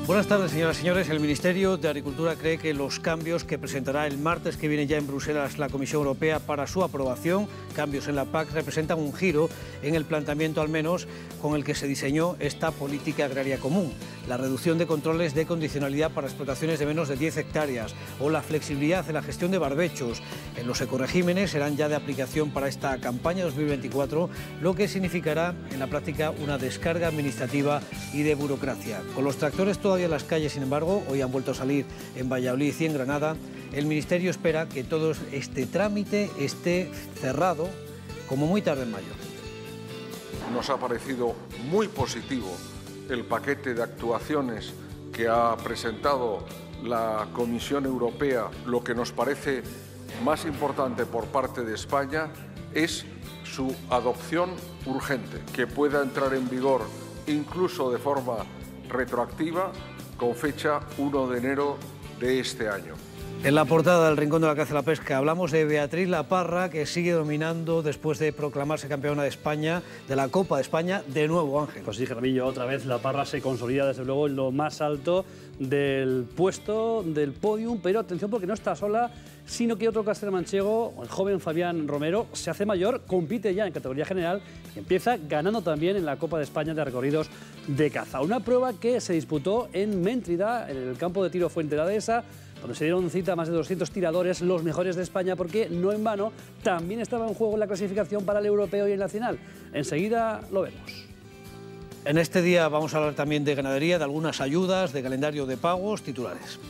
Buenas tardes, señoras y señores. El Ministerio de Agricultura cree que los cambios que presentará el martes que viene ya en Bruselas la Comisión Europea para su aprobación, cambios en la PAC, representan un giro en el planteamiento, al menos, con el que se diseñó esta política agraria común. La reducción de controles de condicionalidad para explotaciones de menos de 10 hectáreas o la flexibilidad en la gestión de barbechos en los ecoregímenes serán ya de aplicación para esta campaña 2024, lo que significará en la práctica una descarga administrativa y de burocracia. Con los tractores todavía en las calles, sin embargo, hoy han vuelto a salir en Valladolid y en Granada. El Ministerio espera que todo este trámite esté cerrado como muy tarde en mayo. Nos ha parecido muy positivo el paquete de actuaciones que ha presentado la Comisión Europea. Lo que nos parece más importante por parte de España es su adopción urgente, que pueda entrar en vigor incluso de forma retroactiva con fecha 1 de enero de este año. En la portada del Rincón de la Caza y la Pesca hablamos de Beatriz La Parra, que sigue dominando después de proclamarse campeona de España, de la Copa de España, de nuevo, Ángel. Pues sí, Jaramillo, otra vez La Parra se consolida desde luego en lo más alto del puesto del podium, pero atención porque no está sola, sino que otro castellano-manchego, el joven Fabián Romero, se hace mayor, compite ya en categoría general y empieza ganando también en la Copa de España de recorridos de caza. Una prueba que se disputó en Méntrida, en el campo de tiro Fuente de la Dehesa, donde se dieron cita a más de 200 tiradores, los mejores de España, porque no en vano también estaba en juego la clasificación para el europeo y el nacional. Enseguida lo vemos. En este día vamos a hablar también de ganadería, de algunas ayudas, de calendario de pagos, titulares.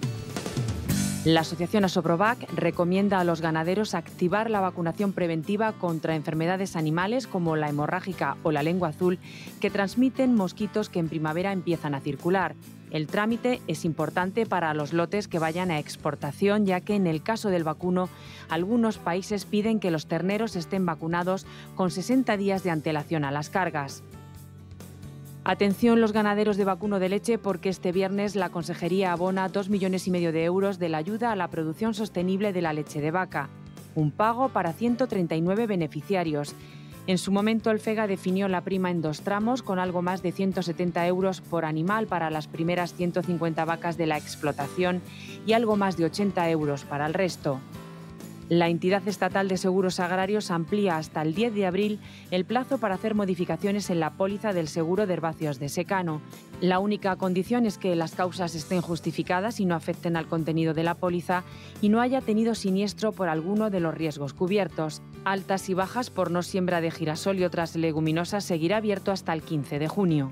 La asociación Asoprovac recomienda a los ganaderos activar la vacunación preventiva contra enfermedades animales como la hemorrágica o la lengua azul, que transmiten mosquitos que en primavera empiezan a circular. El trámite es importante para los lotes que vayan a exportación, ya que en el caso del vacuno, algunos países piden que los terneros estén vacunados con 60 días de antelación a las cargas. Atención los ganaderos de vacuno de leche, porque este viernes la Consejería abona 2,5 millones de euros de la ayuda a la producción sostenible de la leche de vaca. Un pago para 139 beneficiarios. En su momento el FEGA definió la prima en 2 tramos, con algo más de 170 euros por animal para las primeras 150 vacas de la explotación y algo más de 80 euros para el resto. La entidad estatal de seguros agrarios amplía hasta el 10 de abril el plazo para hacer modificaciones en la póliza del seguro de herbáceos de secano. La única condición es que las causas estén justificadas y no afecten al contenido de la póliza y no haya tenido siniestro por alguno de los riesgos cubiertos. Altas y bajas por no siembra de girasol y otras leguminosas seguirá abierto hasta el 15 de junio.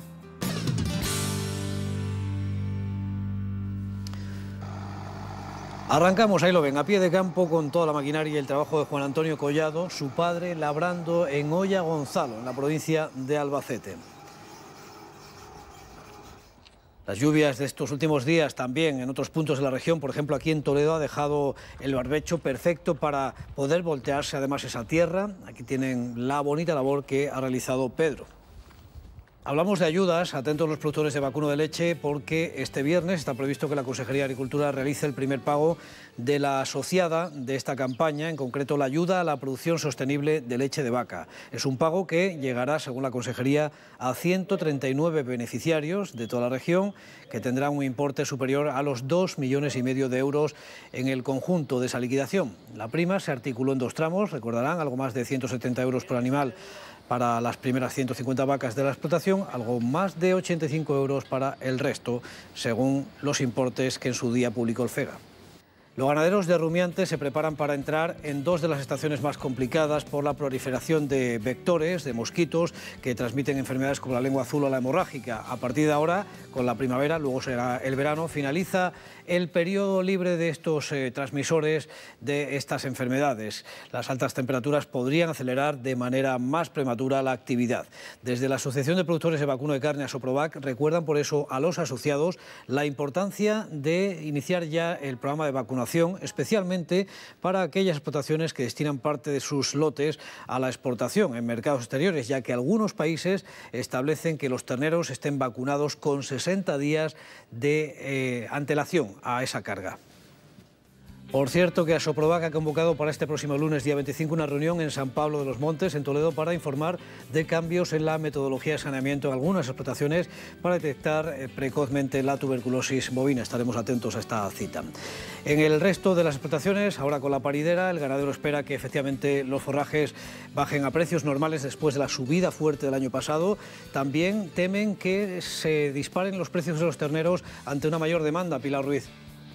Arrancamos, ahí lo ven, a pie de campo con toda la maquinaria y el trabajo de Juan Antonio Collado, su padre labrando en Olla Gonzalo, en la provincia de Albacete. Las lluvias de estos últimos días también en otros puntos de la región, por ejemplo aquí en Toledo, ha dejado el barbecho perfecto para poder voltearse además esa tierra. Aquí tienen la bonita labor que ha realizado Pedro. Hablamos de ayudas, atentos los productores de vacuno de leche, porque este viernes está previsto que la Consejería de Agricultura realice el primer pago de la asociada de esta campaña, en concreto la ayuda a la producción sostenible de leche de vaca. Es un pago que llegará, según la Consejería, a 139 beneficiarios de toda la región, que tendrán un importe superior a los 2,5 millones de euros en el conjunto de esa liquidación. La prima se articuló en 2 tramos, recordarán, algo más de 170 euros por animal para las primeras 150 vacas de la explotación, algo más de 85 euros para el resto, según los importes que en su día publicó el FEGA. Los ganaderos de rumiantes se preparan para entrar en 2 de las estaciones más complicadas por la proliferación de vectores, de mosquitos, que transmiten enfermedades como la lengua azul o la hemorrágica. A partir de ahora, con la primavera, luego será el verano, finaliza el periodo libre de estos transmisores de estas enfermedades. Las altas temperaturas podrían acelerar de manera más prematura la actividad. Desde la Asociación de Productores de Vacuno de Carne, Asoprovac, recuerdan por eso a los asociados la importancia de iniciar ya el programa de vacunación, especialmente para aquellas explotaciones que destinan parte de sus lotes a la exportación en mercados exteriores, ya que algunos países establecen que los terneros estén vacunados con 60 días de antelación a esa carga. Por cierto, que Asoprobac ha convocado para este próximo lunes, día 25, una reunión en San Pablo de los Montes, en Toledo, para informar de cambios en la metodología de saneamiento en algunas explotaciones para detectar precozmente la tuberculosis bovina. Estaremos atentos a esta cita. En el resto de las explotaciones, ahora con la paridera, el ganadero espera que efectivamente los forrajes bajen a precios normales después de la subida fuerte del año pasado. También temen que se disparen los precios de los terneros ante una mayor demanda. Pilar Ruiz.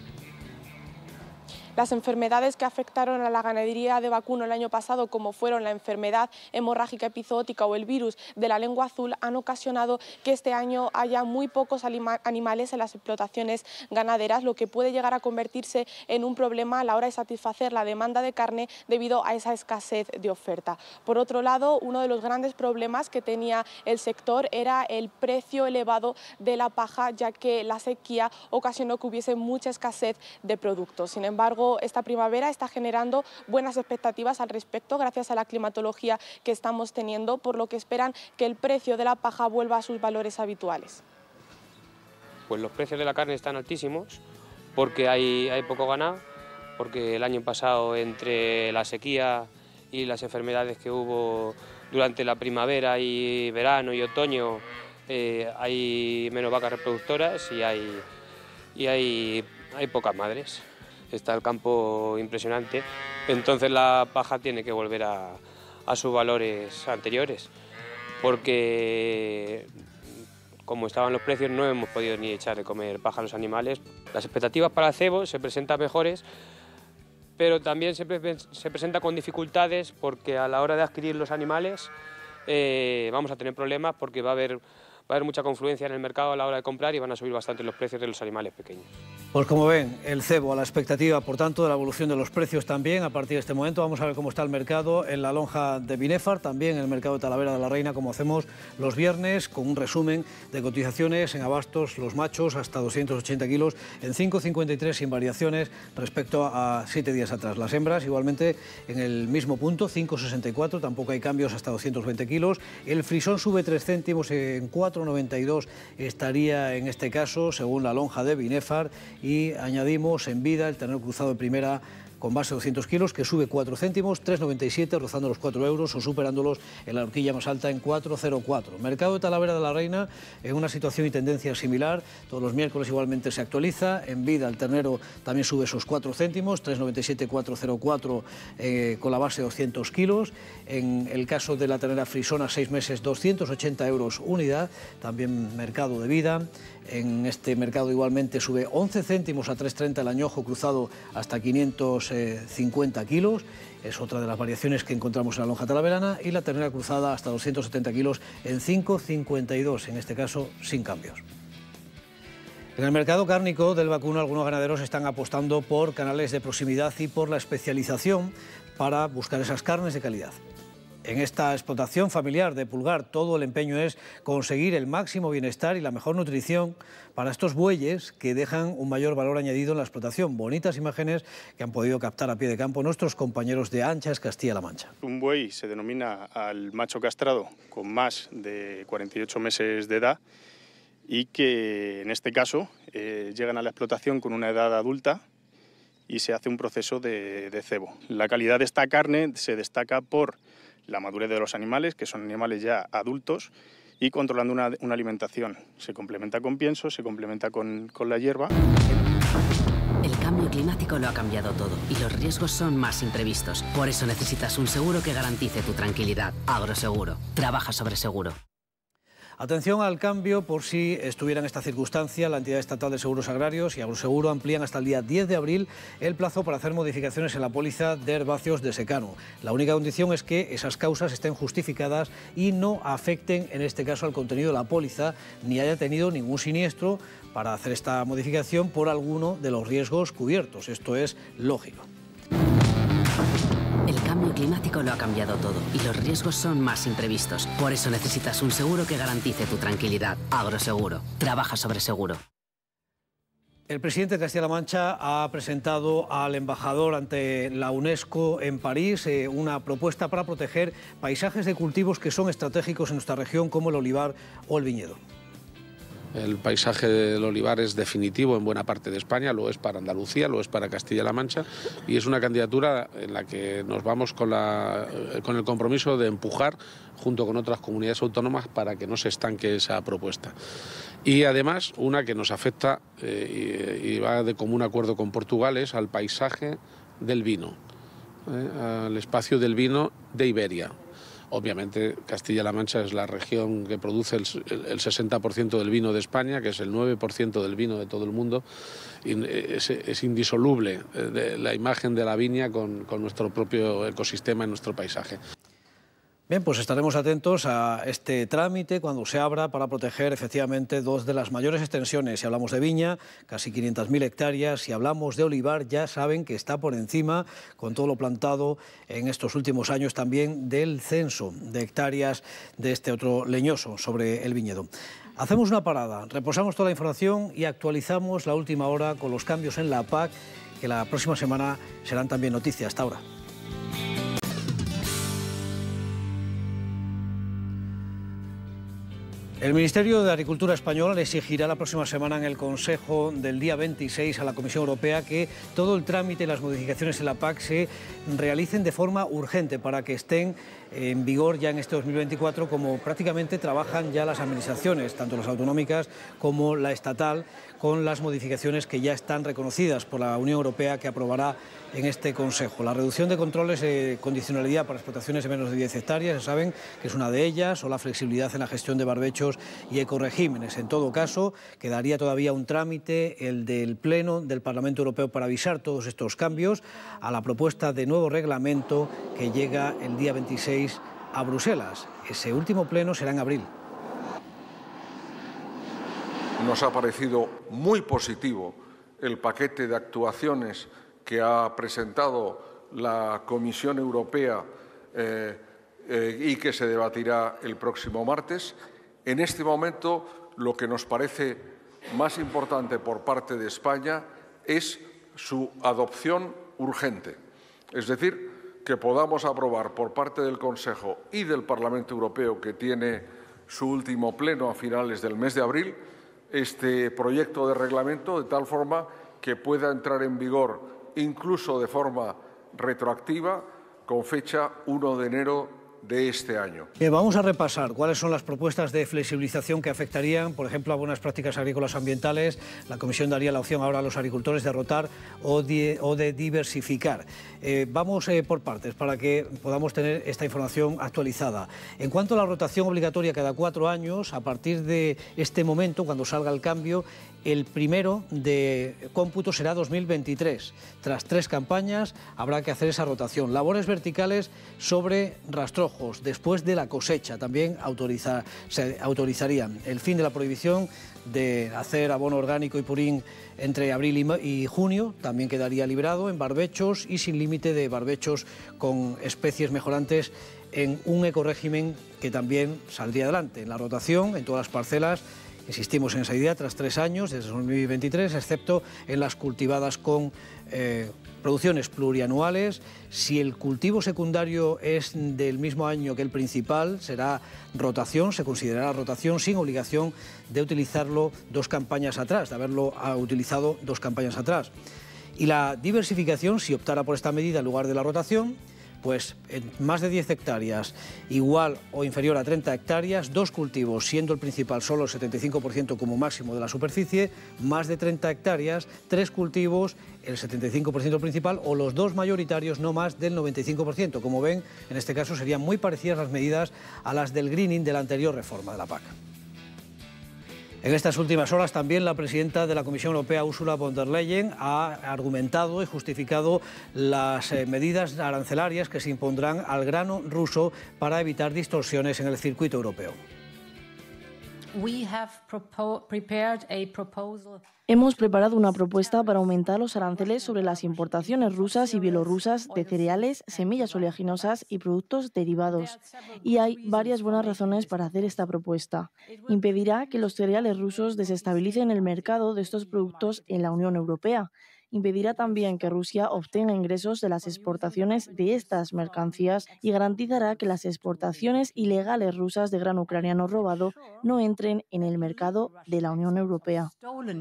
Las enfermedades que afectaron a la ganadería de vacuno el año pasado, como fueron la enfermedad hemorrágica epizootica o el virus de la lengua azul, han ocasionado que este año haya muy pocos animales en las explotaciones ganaderas, lo que puede llegar a convertirse en un problema a la hora de satisfacer la demanda de carne debido a esa escasez de oferta. Por otro lado, uno de los grandes problemas que tenía el sector era el precio elevado de la paja, ya que la sequía ocasionó que hubiese mucha escasez de productos. Sin embargo, esta primavera está generando buenas expectativas al respecto gracias a la climatología que estamos teniendo, por lo que esperan que el precio de la paja vuelva a sus valores habituales. Pues los precios de la carne están altísimos porque hay poco ganado, porque el año pasado, entre la sequía y las enfermedades que hubo durante la primavera y verano y otoño, hay menos vacas reproductoras y hay pocas madres. Está el campo impresionante, entonces la paja tiene que volver a sus valores anteriores, porque como estaban los precios no hemos podido ni echar de comer paja a los animales. Las expectativas para el cebo se presentan mejores, pero también se presenta con dificultades, porque a la hora de adquirir los animales vamos a tener problemas, porque va a haber mucha confluencia en el mercado a la hora de comprar y van a subir bastante los precios de los animales pequeños. Pues como ven, el cebo a la expectativa, por tanto, de la evolución de los precios también a partir de este momento. Vamos a ver cómo está el mercado en la lonja de Binefar, también en el mercado de Talavera de la Reina, como hacemos los viernes, con un resumen de cotizaciones en abastos, los machos hasta 280 kilos, en 5,53 sin variaciones respecto a 7 días atrás. Las hembras igualmente en el mismo punto, 5,64, tampoco hay cambios hasta 220 kilos. El frisón sube 3 céntimos, en 4,92 estaría en este caso, según la lonja de Binefar. Y añadimos en vida el ternero cruzado de primera con base de 200 kilos, que sube 4 céntimos, 3,97, rozando los 4 euros o superándolos en la horquilla más alta en 4,04. Mercado de Talavera de la Reina en una situación y tendencia similar. Todos los miércoles igualmente se actualiza. En vida el ternero también sube esos 4 céntimos, 3,97, 4,04 con la base de 200 kilos. En el caso de la ternera frisona 6 meses, 280 euros unidad. También mercado de vida. En este mercado igualmente sube 11 céntimos a 3,30 el añojo cruzado hasta 550 kilos. Es otra de las variaciones que encontramos en la lonja talaverana. Y la ternera cruzada hasta 270 kilos en 5,52, en este caso sin cambios. En el mercado cárnico del vacuno, algunos ganaderos están apostando por canales de proximidad y por la especialización para buscar esas carnes de calidad. En esta explotación familiar de Pulgar, todo el empeño es conseguir el máximo bienestar y la mejor nutrición para estos bueyes que dejan un mayor valor añadido en la explotación. Bonitas imágenes que han podido captar a pie de campo nuestros compañeros de Anchas, Castilla-La Mancha. Un buey se denomina al macho castrado con más de 48 meses de edad y que en este caso llegan a la explotación con una edad adulta y se hace un proceso de cebo. La calidad de esta carne se destaca por la madurez de los animales, que son animales ya adultos, y controlando una alimentación. Se complementa con pienso, se complementa con la hierba. El cambio climático lo ha cambiado todo y los riesgos son más imprevistos. Por eso necesitas un seguro que garantice tu tranquilidad. Agroseguro. Trabaja sobre seguro. Atención al cambio por si estuviera en esta circunstancia. La entidad estatal de seguros agrarios y Agroseguro amplían hasta el día 10 de abril el plazo para hacer modificaciones en la póliza de herbáceos de secano. La única condición es que esas causas estén justificadas y no afecten, en este caso, al contenido de la póliza, ni haya tenido ningún siniestro para hacer esta modificación por alguno de los riesgos cubiertos. Esto es lógico. El cambio climático lo ha cambiado todo y los riesgos son más imprevistos. Por eso necesitas un seguro que garantice tu tranquilidad. Agroseguro. Trabaja sobre seguro. El presidente de Castilla-La Mancha ha presentado al embajador ante la UNESCO en París una propuesta para proteger paisajes de cultivos que son estratégicos en nuestra región, como el olivar o el viñedo. El paisaje del olivar es definitivo en buena parte de España, lo es para Andalucía, lo es para Castilla-La Mancha, y es una candidatura en la que nos vamos con el compromiso de empujar junto con otras comunidades autónomas para que no se estanque esa propuesta. Y además una que nos afecta y va de común acuerdo con Portugal es al paisaje del vino, al espacio del vino de Iberia. Obviamente Castilla-La Mancha es la región que produce el 60% del vino de España, que es el 9% del vino de todo el mundo, y es indisoluble de la imagen de la viña con nuestro propio ecosistema y nuestro paisaje. Bien, pues estaremos atentos a este trámite cuando se abra para proteger efectivamente dos de las mayores extensiones. Si hablamos de viña, casi 500.000 hectáreas. Si hablamos de olivar, ya saben que está por encima, con todo lo plantado en estos últimos años, también del censo de hectáreas de este otro leñoso sobre el viñedo. Hacemos una parada, reposamos toda la información y actualizamos la última hora con los cambios en la PAC, que la próxima semana serán también noticia. Hasta ahora. El Ministerio de Agricultura español le exigirá la próxima semana en el Consejo del día 26 a la Comisión Europea que todo el trámite y las modificaciones en la PAC se realicen de forma urgente para que estén en vigor ya en este 2024, como prácticamente trabajan ya las administraciones, tanto las autonómicas como la estatal, con las modificaciones que ya están reconocidas por la Unión Europea, que aprobará en este Consejo. La reducción de controles de condicionalidad para explotaciones de menos de 10 hectáreas, ya saben que es una de ellas, o la flexibilidad en la gestión de barbechos y ecoregímenes. En todo caso, quedaría todavía un trámite, el del Pleno del Parlamento Europeo, para avisar todos estos cambios a la propuesta de nuevo reglamento que llega el día 26 a Bruselas. Ese último pleno será en abril. Nos ha parecido muy positivo el paquete de actuaciones que ha presentado la Comisión Europea y que se debatirá el próximo martes. En este momento, lo que nos parece más importante por parte de España es su adopción urgente. Es decir, que podamos aprobar por parte del Consejo y del Parlamento Europeo, que tiene su último pleno a finales del mes de abril, este proyecto de reglamento, de tal forma que pueda entrar en vigor incluso de forma retroactiva con fecha 1 de enero de este año. Vamos a repasar cuáles son las propuestas de flexibilización que afectarían, por ejemplo, a buenas prácticas agrícolas ambientales. La Comisión daría la opción ahora a los agricultores de rotar o de diversificar. Vamos por partes para que podamos tener esta información actualizada. En cuanto a la rotación obligatoria cada 4 años, a partir de este momento, cuando salga el cambio, el primero de cómputo será 2023. Tras 3 campañas habrá que hacer esa rotación. Labores verticales sobre rastrojos después de la cosecha también se autorizarían. El fin de la prohibición de hacer abono orgánico y purín entre abril y junio también quedaría librado en barbechos y sin límite de barbechos con especies mejorantes en un ecorégimen que también saldría adelante. En la rotación, en todas las parcelas, insistimos en esa idea, tras 3 años, desde 2023, excepto en las cultivadas con producciones plurianuales. Si el cultivo secundario es del mismo año que el principal, será rotación, se considerará rotación sin obligación de utilizarlo 2 campañas atrás, de haberlo utilizado 2 campañas atrás. Y la diversificación, si optara por esta medida en lugar de la rotación, pues en más de 10 hectáreas, igual o inferior a 30 hectáreas, 2 cultivos, siendo el principal solo el 75% como máximo de la superficie, más de 30 hectáreas, 3 cultivos, el 75% principal, o los 2 mayoritarios no más del 95%. Como ven, en este caso serían muy parecidas las medidas a las del greening de la anterior reforma de la PAC. En estas últimas horas también la presidenta de la Comisión Europea, Ursula von der Leyen, ha argumentado y justificado las medidas arancelarias que se impondrán al grano ruso para evitar distorsiones en el circuito europeo. Hemos preparado una propuesta para aumentar los aranceles sobre las importaciones rusas y bielorrusas de cereales, semillas oleaginosas y productos derivados. Y hay varias buenas razones para hacer esta propuesta. Impedirá que los cereales rusos desestabilicen el mercado de estos productos en la Unión Europea Impedirá también que Rusia obtenga ingresos de las exportaciones de estas mercancías y garantizará que las exportaciones ilegales rusas de grano ucraniano robado no entren en el mercado de la Unión Europea.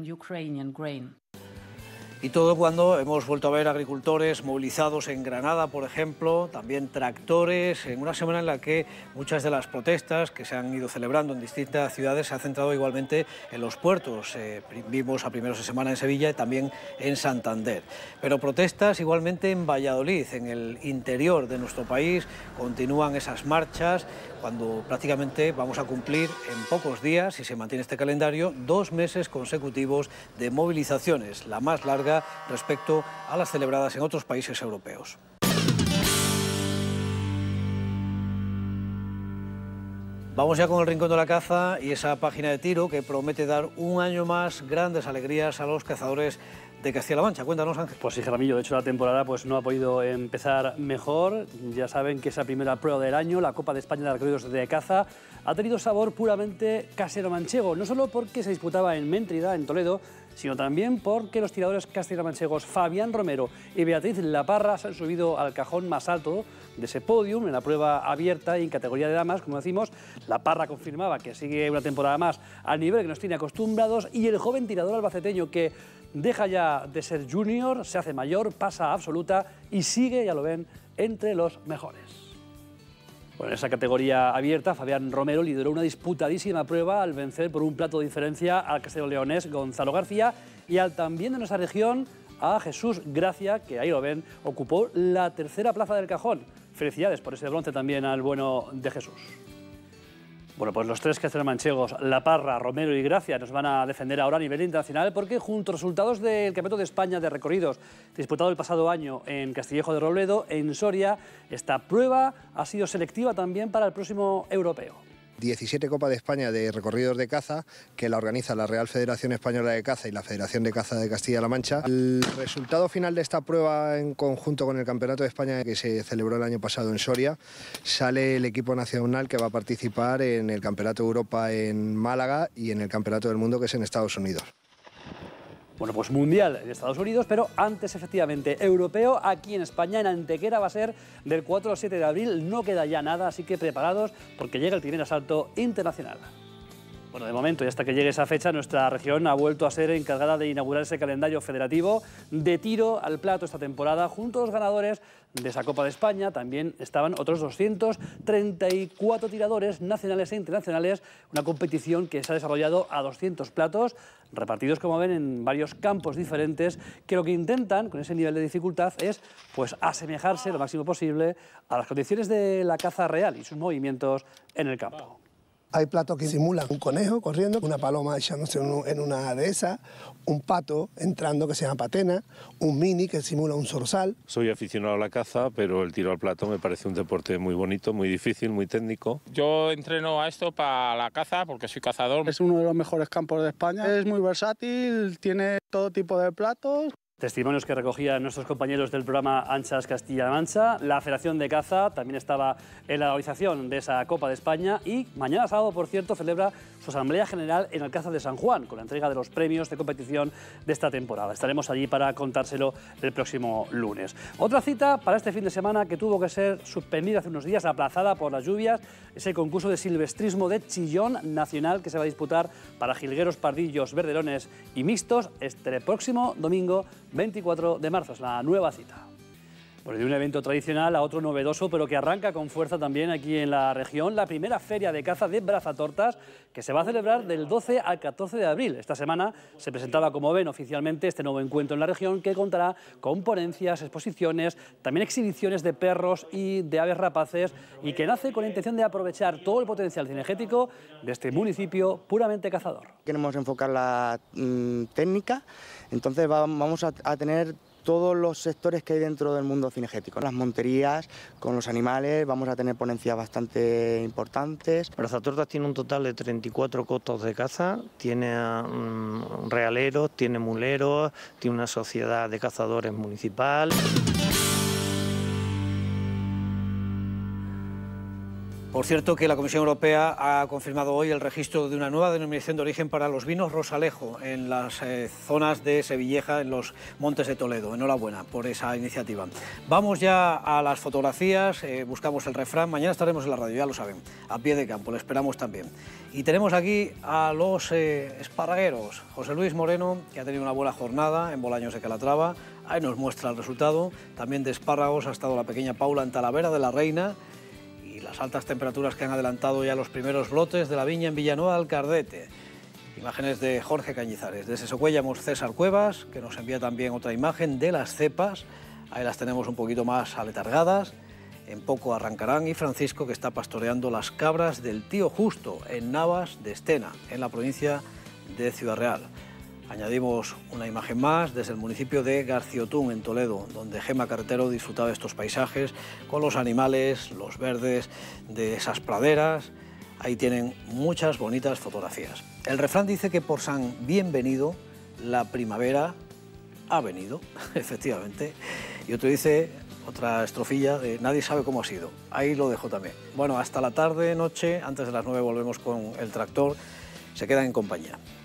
Y todo cuando hemos vuelto a ver agricultores movilizados en Granada, por ejemplo, también tractores, en una semana en la que muchas de las protestas que se han ido celebrando en distintas ciudades se han centrado igualmente en los puertos. Vimos a primeros de semana en Sevilla y también en Santander. Pero protestas igualmente en Valladolid, en el interior de nuestro país, continúan esas marchas, cuando prácticamente vamos a cumplir en pocos días, si se mantiene este calendario, 2 meses consecutivos de movilizaciones, la más larga respecto a las celebradas en otros países europeos. Vamos ya con el Rincón de la Caza y esa página de tiro que promete dar un año más grandes alegrías a los cazadores de Castilla-La Mancha. Cuéntanos, Ángel. Pues sí, Jaramillo, de hecho la temporada pues no ha podido empezar mejor. Ya saben que esa primera prueba del año, la Copa de España de Recorridos de Caza, ha tenido sabor puramente casero manchego, no solo porque se disputaba en Méntrida, en Toledo, sino también porque los tiradores castellano-manchegos Fabián Romero y Beatriz Laparra se han subido al cajón más alto de ese podium en la prueba abierta y en categoría de damas. Como decimos, Laparra confirmaba que sigue una temporada más al nivel que nos tiene acostumbrados, y el joven tirador albaceteño, que deja ya de ser junior, se hace mayor, pasa a absoluta y sigue, ya lo ven, entre los mejores. Bueno, en esa categoría abierta, Fabián Romero lideró una disputadísima prueba al vencer por un plato de diferencia al castellano-leonés Gonzalo García y al también de nuestra región a Jesús Gracia, que ahí lo ven, ocupó la tercera plaza del cajón. Felicidades por ese bronce también al bueno de Jesús. Bueno, pues los tres castellano-manchegos, Laparra, Romero y Gracia, nos van a defender ahora a nivel internacional, porque junto a los resultados del Campeonato de España de Recorridos disputado el pasado año en Castillejo de Robledo, en Soria, esta prueba ha sido selectiva también para el próximo europeo. 17 Copas de España de Recorridos de Caza, que la organiza la Real Federación Española de Caza y la Federación de Caza de Castilla-La Mancha. El resultado final de esta prueba, en conjunto con el Campeonato de España que se celebró el año pasado en Soria, sale el equipo nacional que va a participar en el Campeonato de Europa en Málaga y en el Campeonato del Mundo, que es en Estados Unidos. Bueno, pues mundial en Estados Unidos, pero antes efectivamente europeo aquí en España, en Antequera, va a ser del 4 al 7 de abril, no queda ya nada, así que preparados porque llega el primer asalto internacional. Bueno, de momento, y hasta que llegue esa fecha, nuestra región ha vuelto a ser encargada de inaugurar ese calendario federativo de tiro al plato esta temporada. Junto a los ganadores de esa Copa de España también estaban otros 234 tiradores nacionales e internacionales, una competición que se ha desarrollado a 200 platos, repartidos, como ven, en varios campos diferentes, que lo que intentan con ese nivel de dificultad es pues asemejarse lo máximo posible a las condiciones de la caza real y sus movimientos en el campo. Hay platos que simulan un conejo corriendo, una paloma echándose en una de esas, un pato entrando que se llama patena, un mini que simula un zorzal. Soy aficionado a la caza, pero el tiro al plato me parece un deporte muy bonito, muy difícil, muy técnico. Yo entreno a esto para la caza porque soy cazador. Es uno de los mejores campos de España, es muy versátil, tiene todo tipo de platos. Testimonios que recogían nuestros compañeros del programa Anchas Castilla-La Mancha. La Federación de Caza también estaba en la organización de esa Copa de España y mañana sábado, por cierto, celebra su Asamblea General en Alcázar de San Juan con la entrega de los premios de competición de esta temporada. Estaremos allí para contárselo el próximo lunes. Otra cita para este fin de semana que tuvo que ser suspendida hace unos días, aplazada por las lluvias, es el concurso de silvestrismo de Chillón Nacional, que se va a disputar para jilgueros, pardillos, verderones y mixtos este próximo domingo 24 de marzo, es la nueva cita. Bueno, de un evento tradicional a otro novedoso, pero que arranca con fuerza también aquí en la región, la primera feria de caza de Brazatortas, que se va a celebrar del 12 al 14 de abril. Esta semana se presentaba, como ven, oficialmente este nuevo encuentro en la región, que contará con ponencias, exposiciones, también exhibiciones de perros y de aves rapaces, y que nace con la intención de aprovechar todo el potencial cinegético de este municipio puramente cazador. Queremos enfocar la técnica, entonces vamos a tener todos los sectores que hay dentro del mundo cinegético. Las monterías, con los animales, vamos a tener ponencias bastante importantes. Brazatortas tiene un total de 34 cotos de caza, tiene realeros, tiene muleros, tiene una sociedad de cazadores municipal. Por cierto, que la Comisión Europea ha confirmado hoy el registro de una nueva denominación de origen para los vinos Rosalejo en las zonas de Sevilleja, en los Montes de Toledo. Enhorabuena por esa iniciativa. Vamos ya a las fotografías, buscamos el refrán. Mañana estaremos en la radio, ya lo saben, a pie de campo, lo esperamos también. Y tenemos aquí a los esparragueros. José Luis Moreno, que ha tenido una buena jornada en Bolaños de Calatrava. Ahí nos muestra el resultado. También de espárragos ha estado la pequeña Paula en Talavera de la Reina. Y las altas temperaturas que han adelantado ya los primeros brotes de la viña en Villanueva del Cardete. Imágenes de Jorge Cañizares. Desde Socuéllamos, César Cuevas, que nos envía también otra imagen de las cepas. Ahí las tenemos un poquito más aletargadas. En poco arrancarán. Y Francisco, que está pastoreando las cabras del Tío Justo en Navas de Estena, en la provincia de Ciudad Real. Añadimos una imagen más desde el municipio de Garciotún, en Toledo, donde Gema Carretero disfrutaba de estos paisajes con los animales, los verdes de esas praderas. Ahí tienen muchas bonitas fotografías. El refrán dice que por San Bienvenido la primavera ha venido, efectivamente. Y otro dice, otra estrofilla de nadie sabe cómo ha sido. Ahí lo dejo también. Bueno, hasta la tarde, noche, antes de las 9 volvemos con el tractor. Se quedan en compañía.